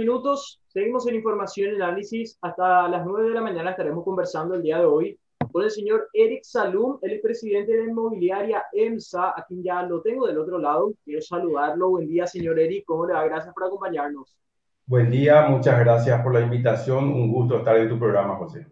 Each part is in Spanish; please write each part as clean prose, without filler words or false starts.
minutos. Seguimos en información y análisis. Hasta las 9 de la mañana estaremos conversando el día de hoy con el señor Eric Salum, el presidente de Inmobiliaria EMSA, a quien ya lo tengo del otro lado. Quiero saludarlo. Buen día, señor Eric. ¿Cómo le va? Gracias por acompañarnos. Buen día, muchas gracias por la invitación. Un gusto estar en tu programa, José.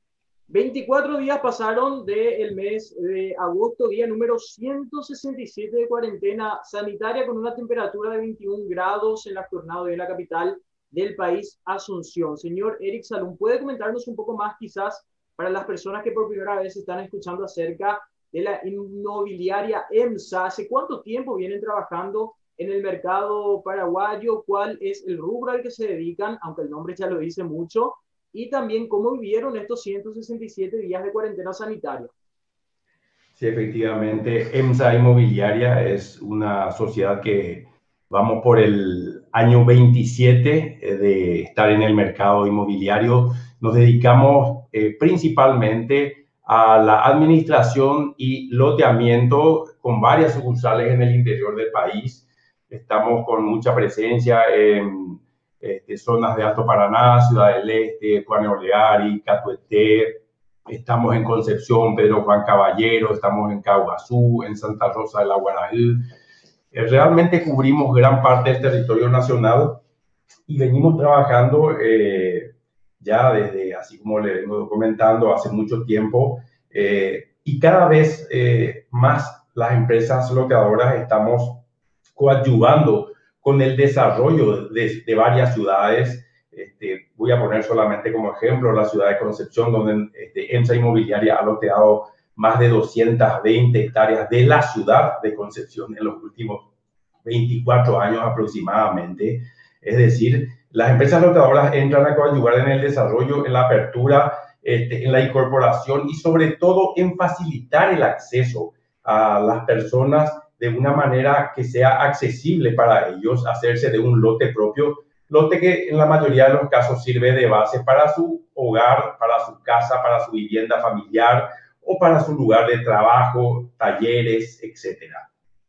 24 días pasaron del mes de agosto, día número 167 de cuarentena sanitaria con una temperatura de 21 grados en la jornada de la capital del país, Asunción. Señor Eric Salum, ¿puede comentarnos un poco más quizás para las personas que por primera vez están escuchando acerca de la inmobiliaria EMSA? ¿Hace cuánto tiempo vienen trabajando en el mercado paraguayo? ¿Cuál es el rubro al que se dedican? Aunque el nombre ya lo dice mucho. Y también cómo vivieron estos 167 días de cuarentena sanitaria. Sí, efectivamente, EMSA Inmobiliaria es una sociedad que vamos por el año 27 de estar en el mercado inmobiliario. Nos dedicamos principalmente a la administración y loteamiento con varias sucursales en el interior del país. Estamos con mucha presencia en zonas de Alto Paraná, Ciudad del Este, Juan Oleari, Catuete. Estamos en Concepción, Pedro Juan Caballero, estamos en Caguazú, en Santa Rosa de la Guarajú. Realmente cubrimos gran parte del territorio nacional y venimos trabajando ya desde, así como le vengo comentando, hace mucho tiempo, y cada vez más las empresas loteadoras estamos coadyuvando con el desarrollo de varias ciudades. Voy a poner solamente como ejemplo la ciudad de Concepción, donde EMSA Inmobiliaria ha loteado más de 220 hectáreas de la ciudad de Concepción en los últimos 24 años aproximadamente. Es decir, las empresas loteadoras entran a coadyuvar en el desarrollo, en la apertura, en la incorporación y sobre todo en facilitar el acceso a las personas de una manera que sea accesible para ellos hacerse de un lote propio, lote que en la mayoría de los casos sirve de base para su hogar, para su casa, para su vivienda familiar o para su lugar de trabajo, talleres, etcétera.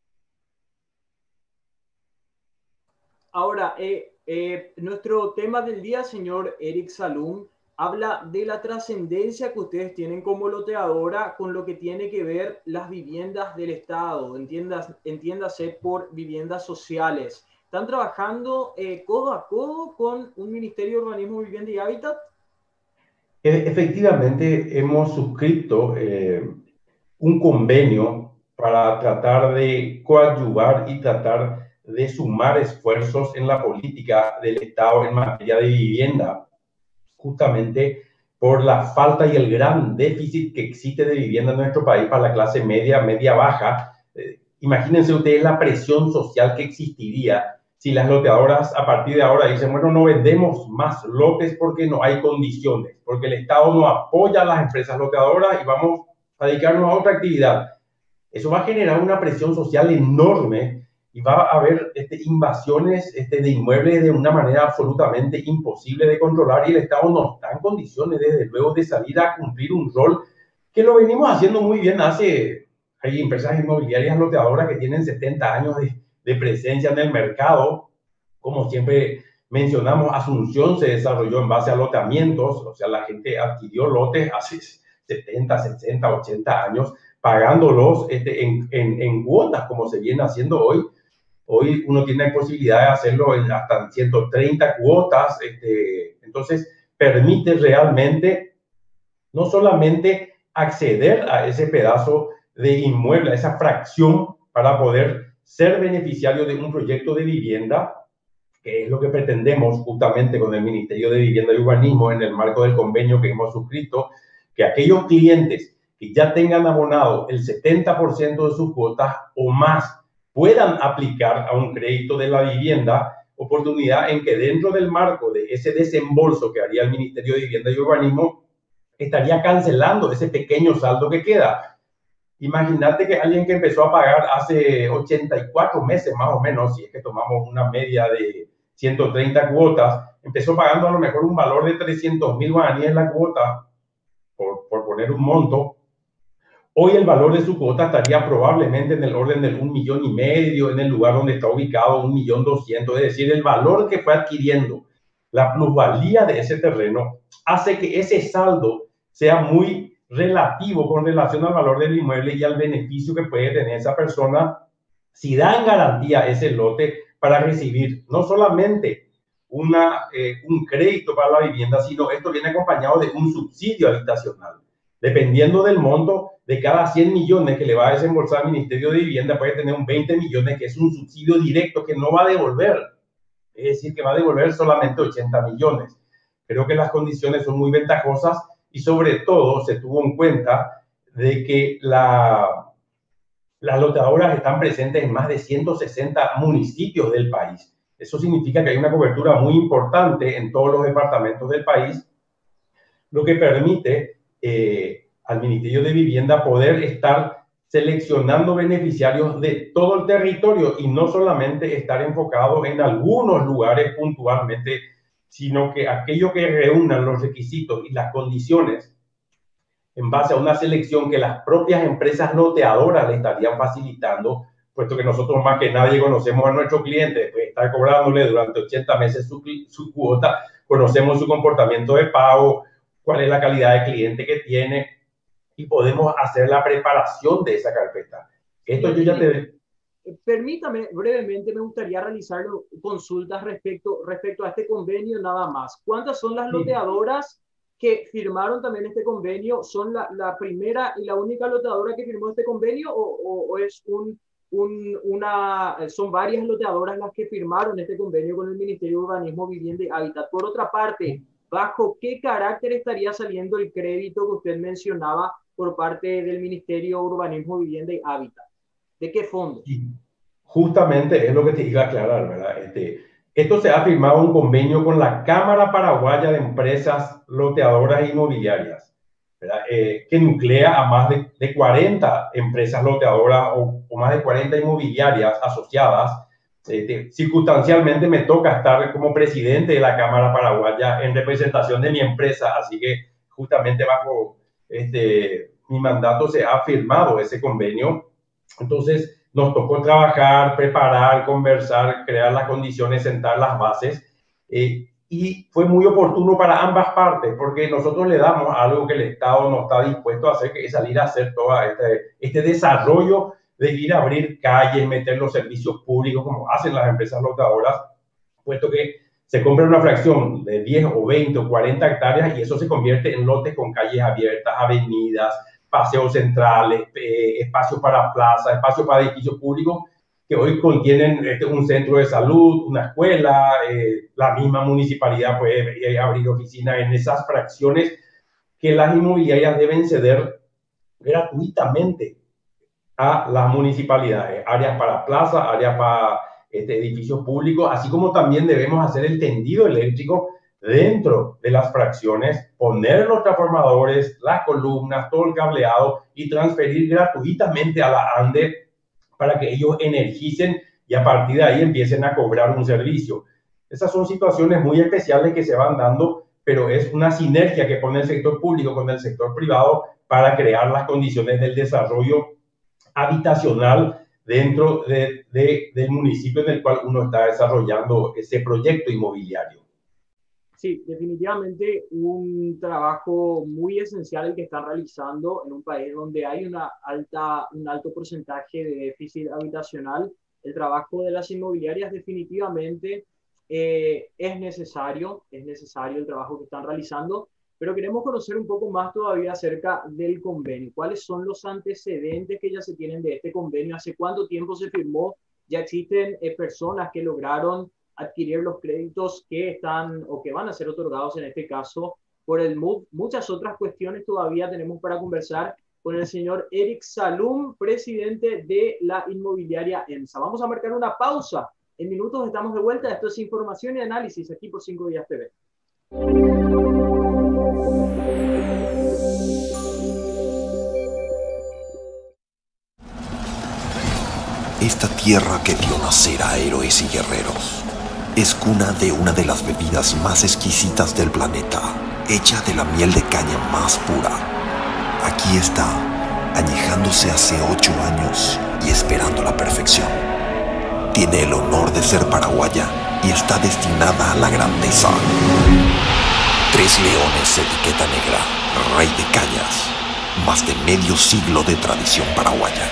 Ahora, nuestro tema del día, señor Eric Salum, habla de la trascendencia que ustedes tienen como loteadora con lo que tiene que ver las viviendas del Estado, entiéndase por viviendas sociales. ¿Están trabajando codo a codo con un Ministerio de Urbanismo, Vivienda y Hábitat? Efectivamente, hemos suscrito un convenio para tratar de coadyuvar y tratar de sumar esfuerzos en la política del Estado en materia de vivienda, justamente por la falta y el gran déficit que existe de vivienda en nuestro país para la clase media, media baja. Imagínense ustedes la presión social que existiría si las loteadoras a partir de ahora dicen, bueno, no vendemos más lotes porque no hay condiciones, porque el Estado no apoya a las empresas loteadoras y vamos a dedicarnos a otra actividad. Eso va a generar una presión social enorme y va a haber invasiones de inmuebles de una manera absolutamente imposible de controlar y el Estado no está en condiciones, desde luego, de salir a cumplir un rol que lo venimos haciendo muy bien hay empresas inmobiliarias loteadoras que tienen 70 años de presencia en el mercado. Como siempre mencionamos, Asunción se desarrolló en base a loteamientos, o sea, la gente adquirió lotes hace 70, 60, 80 años, pagándolos en cuotas, como se viene haciendo hoy. Hoy uno tiene posibilidad de hacerlo en hasta 130 cuotas, entonces permite realmente no solamente acceder a ese pedazo de inmueble, a esa fracción para poder ser beneficiario de un proyecto de vivienda, que es lo que pretendemos justamente con el Ministerio de Vivienda y Urbanismo en el marco del convenio que hemos suscrito, que aquellos clientes que ya tengan abonado el 70% de sus cuotas o más puedan aplicar a un crédito de la vivienda, oportunidad en que dentro del marco de ese desembolso que haría el Ministerio de Vivienda y Urbanismo, estaría cancelando ese pequeño saldo que queda. Imagínate que alguien que empezó a pagar hace 84 meses más o menos, si es que tomamos una media de 130 cuotas, empezó pagando a lo mejor un valor de 300.000 guaraníes en la cuota, por poner un monto. Hoy el valor de su cuota estaría probablemente en el orden del 1,5 millones, en el lugar donde está ubicado 1,200,000, es decir, el valor que fue adquiriendo la plusvalía de ese terreno hace que ese saldo sea muy relativo con relación al valor del inmueble y al beneficio que puede tener esa persona si da en garantía ese lote para recibir no solamente un crédito para la vivienda, sino esto viene acompañado de un subsidio habitacional. Dependiendo del monto, de cada 100 millones que le va a desembolsar el Ministerio de Vivienda, puede tener un 20 millones que es un subsidio directo que no va a devolver. Es decir, que va a devolver solamente 80 millones. Creo que las condiciones son muy ventajosas y sobre todo se tuvo en cuenta de que las loteadoras están presentes en más de 160 municipios del país. Eso significa que hay una cobertura muy importante en todos los departamentos del país, lo que permite al Ministerio de Vivienda poder estar seleccionando beneficiarios de todo el territorio y no solamente estar enfocado en algunos lugares puntualmente, sino que aquello que reúnan los requisitos y las condiciones en base a una selección que las propias empresas loteadoras le estarían facilitando, puesto que nosotros más que nadie conocemos a nuestro cliente, pues estar cobrándole durante 80 meses su cuota, conocemos su comportamiento de pago, cuál es la calidad de cliente que tiene y podemos hacer la preparación de esa carpeta. Esto yo ya te... Permítame, brevemente, me gustaría realizar consultas respecto a este convenio nada más. ¿Cuántas son las loteadoras que firmaron también este convenio? ¿Son la primera y la única loteadora que firmó este convenio o es son varias loteadoras las que firmaron este convenio con el Ministerio de Urbanismo, Vivienda y Hábitat? Por otra parte, ¿bajo qué carácter estaría saliendo el crédito que usted mencionaba por parte del Ministerio de Urbanismo, Vivienda y Hábitat? ¿De qué fondo? Justamente es lo que te iba a aclarar, ¿verdad? Esto se ha firmado un convenio con la Cámara Paraguaya de Empresas Loteadoras Inmobiliarias, ¿verdad? Que nuclea a más de 40 empresas loteadoras o más de 40 inmobiliarias asociadas. Circunstancialmente me toca estar como presidente de la Cámara Paraguaya en representación de mi empresa, así que justamente bajo mi mandato se ha firmado ese convenio. Entonces nos tocó trabajar, preparar, conversar, crear las condiciones, sentar las bases y fue muy oportuno para ambas partes porque nosotros le damos algo que el Estado no está dispuesto a hacer, que es salir a hacer todo este desarrollo de ir a abrir calles, meter los servicios públicos como hacen las empresas loteadoras, puesto que se compra una fracción de 10 o 20 o 40 hectáreas y eso se convierte en lotes con calles abiertas, avenidas, paseos centrales, espacios para plazas, espacios para edificios públicos que hoy contienen un centro de salud, una escuela, la misma municipalidad puede abrir oficinas en esas fracciones que las inmobiliarias deben ceder gratuitamente a las municipalidades, áreas para plazas, áreas para edificios públicos, así como también debemos hacer el tendido eléctrico dentro de las fracciones, poner los transformadores, las columnas, todo el cableado y transferir gratuitamente a la ANDE para que ellos energicen y a partir de ahí empiecen a cobrar un servicio. Esas son situaciones muy especiales que se van dando, pero es una sinergia que pone el sector público con el sector privado para crear las condiciones del desarrollo habitacional dentro del municipio en el cual uno está desarrollando ese proyecto inmobiliario. Sí, definitivamente un trabajo muy esencial el que están realizando en un país donde hay un alto porcentaje de déficit habitacional. El trabajo de las inmobiliarias definitivamente es necesario el trabajo que están realizando, pero queremos conocer un poco más todavía acerca del convenio. ¿Cuáles son los antecedentes que ya se tienen de este convenio? ¿Hace cuánto tiempo se firmó? ¿Ya existen personas que lograron adquirir los créditos que están o que van a ser otorgados en este caso por el MUV? Muchas otras cuestiones todavía tenemos para conversar con el señor Eric Salum, presidente de la inmobiliaria EMSA. Vamos a marcar una pausa. En minutos estamos de vuelta. Esto es Información y Análisis aquí por 5 Días TV. Esta tierra que vio nacer a héroes y guerreros es cuna de una de las bebidas más exquisitas del planeta, hecha de la miel de caña más pura. Aquí está, añejándose hace 8 años y esperando la perfección. Tiene el honor de ser paraguaya y está destinada a la grandeza. 3 leones, etiqueta negra, rey de cañas, más de medio siglo de tradición paraguaya.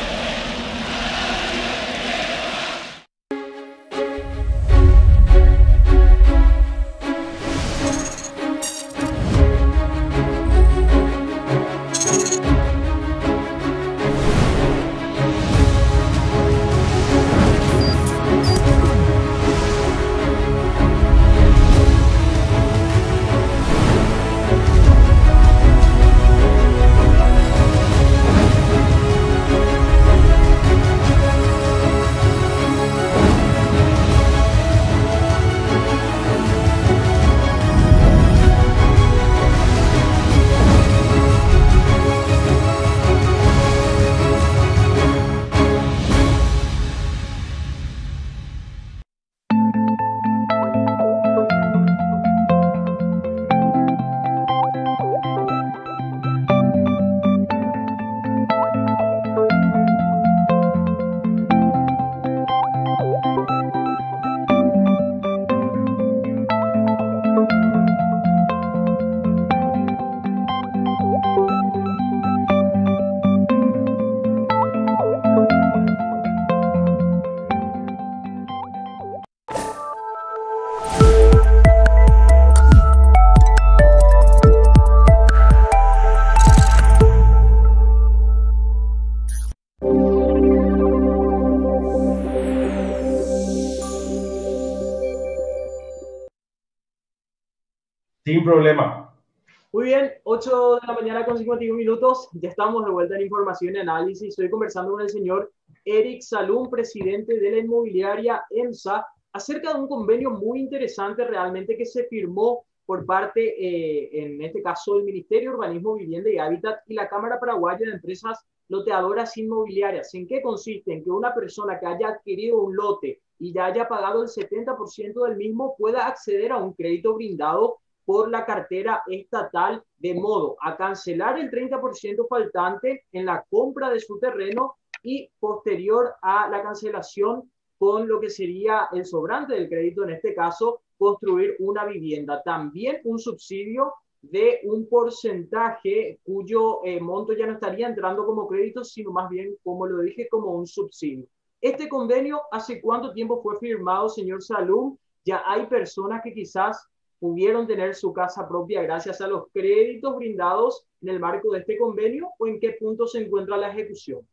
Sin problema. Muy bien, 8 de la mañana con 51 minutos. Ya estamos de vuelta en Información y Análisis. Estoy conversando con el señor Eric Salum, presidente de la inmobiliaria EMSA, acerca de un convenio muy interesante realmente que se firmó por parte, en este caso, del Ministerio de Urbanismo, Vivienda y Hábitat y la Cámara Paraguaya de Empresas Loteadoras Inmobiliarias. ¿En qué consiste? En que una persona que haya adquirido un lote y ya haya pagado el 70% del mismo pueda acceder a un crédito brindado por la cartera estatal, de modo a cancelar el 30% faltante en la compra de su terreno y posterior a la cancelación, con lo que sería el sobrante del crédito, en este caso, construir una vivienda. También un subsidio de un porcentaje cuyo monto ya no estaría entrando como crédito, sino más bien, como lo dije, como un subsidio. Este convenio, ¿hace cuánto tiempo fue firmado, señor Salum? Ya hay personas que quizás pudieron tener su casa propia gracias a los créditos brindados en el marco de este convenio, o en qué punto se encuentra la ejecución.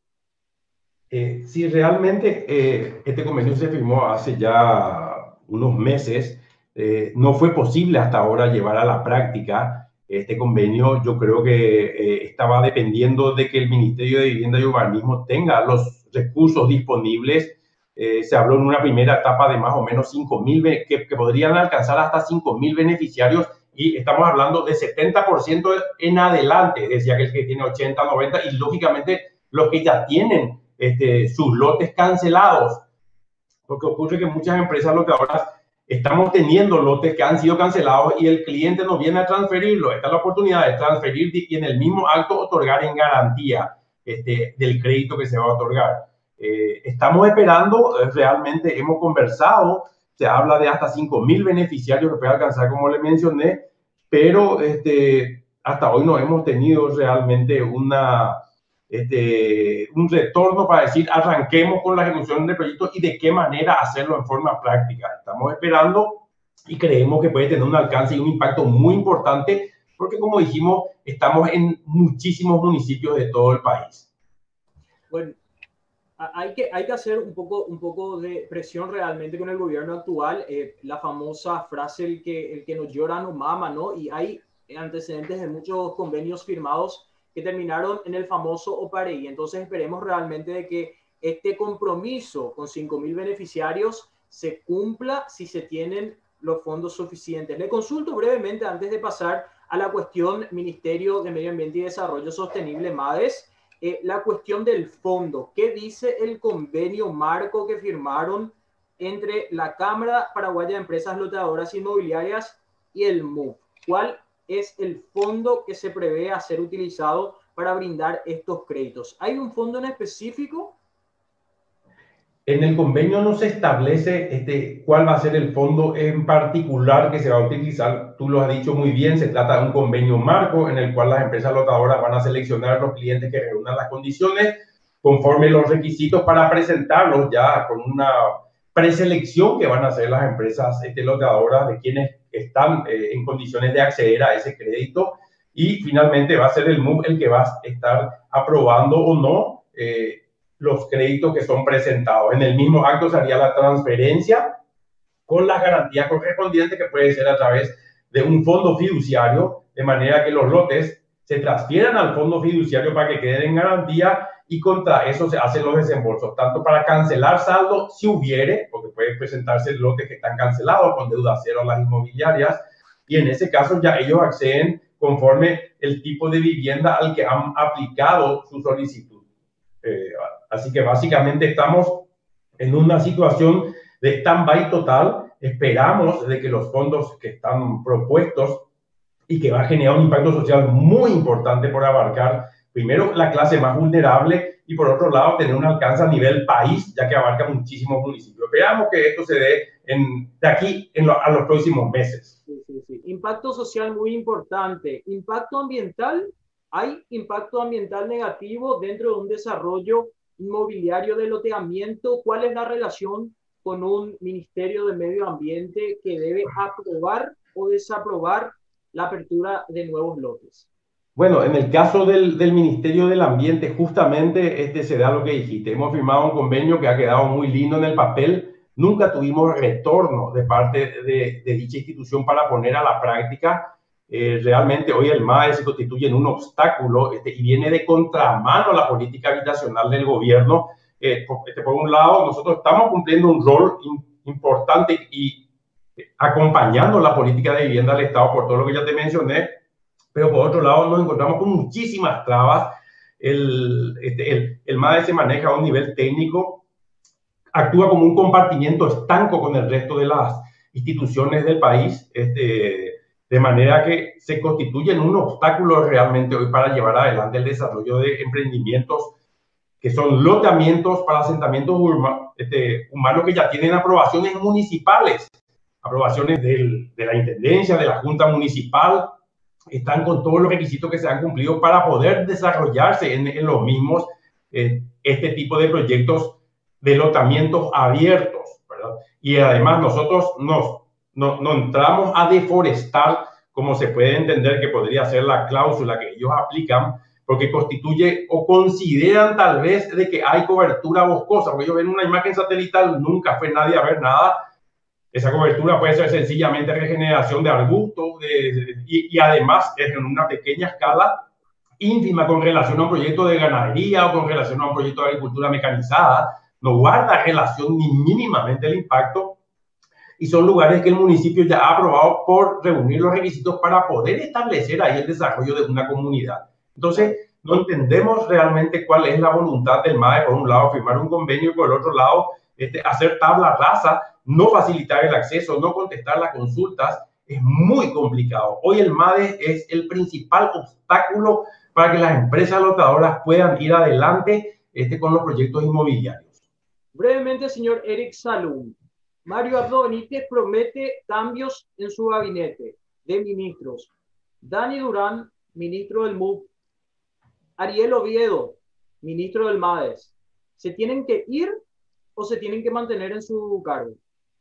Sí, realmente este convenio se firmó hace ya unos meses. No fue posible hasta ahora llevar a la práctica este convenio. Yo creo que estaba dependiendo de que el Ministerio de Vivienda y Urbanismo tenga los recursos disponibles. Se habló en una primera etapa de más o menos 5.000, que podrían alcanzar hasta 5.000 beneficiarios, y estamos hablando de 70% en adelante, decía que el que tiene 80, 90, y lógicamente los que ya tienen sus lotes cancelados, porque ocurre que muchas empresas loteadoras estamos teniendo lotes que han sido cancelados y el cliente no viene a transferirlo. Esta es la oportunidad de transferir y en el mismo acto otorgar en garantía del crédito que se va a otorgar. Estamos esperando, realmente hemos conversado, se habla de hasta 5.000 beneficiarios que puede alcanzar, como le mencioné, pero hasta hoy no hemos tenido realmente un retorno para decir arranquemos con la ejecución del proyecto y de qué manera hacerlo en forma práctica. Estamos esperando y creemos que puede tener un alcance y un impacto muy importante, porque como dijimos, estamos en muchísimos municipios de todo el país. Bueno, hay que hacer un poco de presión realmente con el gobierno actual. La famosa frase, el que no llora no mama, ¿no? Y hay antecedentes de muchos convenios firmados que terminaron en el famoso OPAREI. Entonces esperemos realmente de que este compromiso con 5.000 beneficiarios se cumpla si se tienen los fondos suficientes. Le consulto brevemente antes de pasar a la cuestión Ministerio de Medio Ambiente y Desarrollo Sostenible, MADES, la cuestión del fondo. ¿Qué dice el convenio marco que firmaron entre la Cámara Paraguaya de Empresas Loteadoras Inmobiliarias y el MUP? ¿Cuál es el fondo que se prevé a ser utilizado para brindar estos créditos? ¿Hay un fondo en específico? En el convenio no se establece cuál va a ser el fondo en particular que se va a utilizar. Tú lo has dicho muy bien, se trata de un convenio marco en el cual las empresas lotadoras van a seleccionar los clientes que reúnan las condiciones conforme los requisitos para presentarlos ya con una preselección que van a hacer las empresas lotadoras de quienes están en condiciones de acceder a ese crédito, y finalmente va a ser el MUP el que va a estar aprobando o no los créditos que son presentados. En el mismo acto se haría la transferencia con las garantías correspondientes, que puede ser a través de un fondo fiduciario, de manera que los lotes se transfieran al fondo fiduciario para que queden en garantía, y contra eso se hacen los desembolsos, tanto para cancelar saldo, si hubiere, porque pueden presentarse lotes que están cancelados con deuda cero a las inmobiliarias, y en ese caso ya ellos acceden conforme el tipo de vivienda al que han aplicado su solicitud. Así que básicamente estamos en una situación de stand-by total. Esperamos de que los fondos que están propuestos y que va a generar un impacto social muy importante por abarcar, primero, la clase más vulnerable, y por otro lado, tener un alcance a nivel país, ya que abarca muchísimos municipios. Esperamos que esto se dé de aquí a los próximos meses. Sí. Impacto social muy importante. Impacto ambiental. ¿Hay impacto ambiental negativo dentro de un desarrollo inmobiliario de loteamiento? ¿Cuál es la relación con un Ministerio de Medio Ambiente que debe aprobar o desaprobar la apertura de nuevos lotes? Bueno, en el caso del Ministerio del Ambiente, justamente se da lo que dijiste. Hemos firmado un convenio que ha quedado muy lindo en el papel. Nunca tuvimos retorno de parte de dicha institución para poner a la práctica. Realmente hoy el MAE se constituye en un obstáculo y viene de contramano a la política habitacional del gobierno. Por un lado, nosotros estamos cumpliendo un rol importante y acompañando la política de vivienda del Estado por todo lo que ya te mencioné, pero por otro lado nos encontramos con muchísimas trabas. El MAE se maneja a un nivel técnico, actúa como un compartimiento estanco con el resto de las instituciones del país, de manera que se constituye en un obstáculo realmente hoy para llevar adelante el desarrollo de emprendimientos que son loteamientos para asentamientos humanos que ya tienen aprobaciones municipales, aprobaciones de la Intendencia, de la Junta Municipal, están con todos los requisitos que se han cumplido para poder desarrollarse en los mismos este tipo de proyectos de loteamientos abiertos, ¿verdad? Y además nosotros no entramos a deforestar, como se puede entender que podría ser la cláusula que ellos aplican, porque constituye o consideran tal vez de que hay cobertura boscosa, porque ellos ven una imagen satelital, nunca fue nadie a ver nada. Esa cobertura puede ser sencillamente regeneración de arbustos y además es en una pequeña escala ínfima con relación a un proyecto de ganadería o con relación a un proyecto de agricultura mecanizada. No guarda relación ni mínimamente el impacto, y son lugares que el municipio ya ha aprobado por reunir los requisitos para poder establecer ahí el desarrollo de una comunidad. Entonces, no entendemos realmente cuál es la voluntad del MAE, por un lado firmar un convenio y por el otro lado hacer tabla rasa, no facilitar el acceso, no contestar las consultas. Es muy complicado. Hoy el MAE es el principal obstáculo para que las empresas loteadoras puedan ir adelante con los proyectos inmobiliarios. Brevemente, señor Eric Salum, Mario Abdo Benítez promete cambios en su gabinete de ministros. Dani Durán, ministro del MUP. Ariel Oviedo, ministro del MADES. ¿Se tienen que ir o se tienen que mantener en su cargo?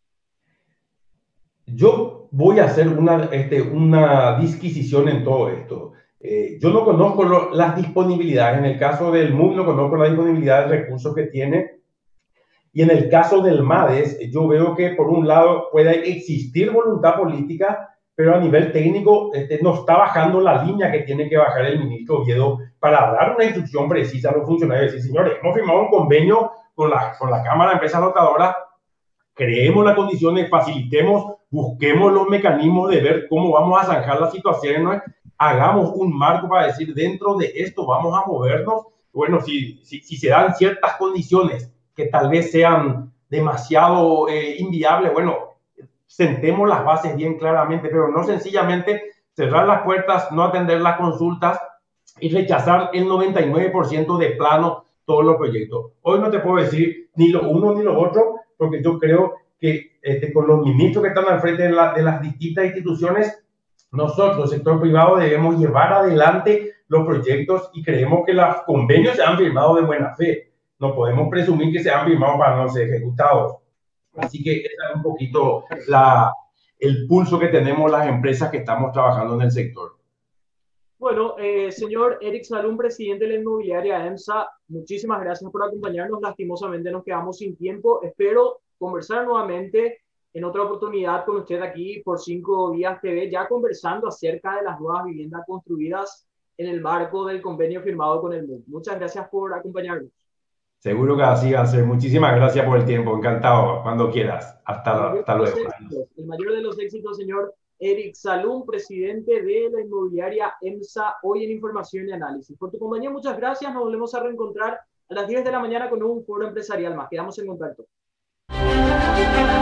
Yo voy a hacer una disquisición en todo esto. Yo no conozco las disponibilidades. En el caso del MUP no conozco la disponibilidad de recursos que tiene. Y en el caso del MADES, yo veo que por un lado puede existir voluntad política, pero a nivel técnico no está bajando la línea que tiene que bajar el ministro Oviedo para dar una instrucción precisa a los funcionarios. Decir, señores, hemos firmado un convenio con la Cámara de Empresas Loteadoras, creemos las condiciones, facilitemos, busquemos los mecanismos de ver cómo vamos a zanjar la situación, ¿no? Hagamos un marco para decir, dentro de esto vamos a movernos. Bueno, si se dan ciertas condiciones que tal vez sean demasiado inviables, bueno, sentemos las bases bien claramente, pero no sencillamente cerrar las puertas, no atender las consultas y rechazar el 99% de plano todos los proyectos. Hoy no te puedo decir ni lo uno ni lo otro, porque yo creo que con los ministros que están al frente de las distintas instituciones, nosotros, el sector privado, debemos llevar adelante los proyectos y creemos que los convenios se han firmado de buena fe. No podemos presumir que se han firmado para no ser ejecutados. Así que ese es un poquito el pulso que tenemos las empresas que estamos trabajando en el sector. Bueno, señor Eric Salum, presidente de la inmobiliaria EMSA, muchísimas gracias por acompañarnos. Lastimosamente nos quedamos sin tiempo. Espero conversar nuevamente en otra oportunidad con usted aquí por 5 Días TV, ya conversando acerca de las nuevas viviendas construidas en el marco del convenio firmado con el MUD. Muchas gracias por acompañarnos. Seguro que así va a ser. Muchísimas gracias por el tiempo. Encantado. Cuando quieras. Hasta luego. El mayor de los éxitos, señor Eric Salum, presidente de la inmobiliaria EMSA, hoy en Información y Análisis. Por tu compañía, muchas gracias. Nos volvemos a reencontrar a las 10 de la mañana con un foro empresarial más. Quedamos en contacto.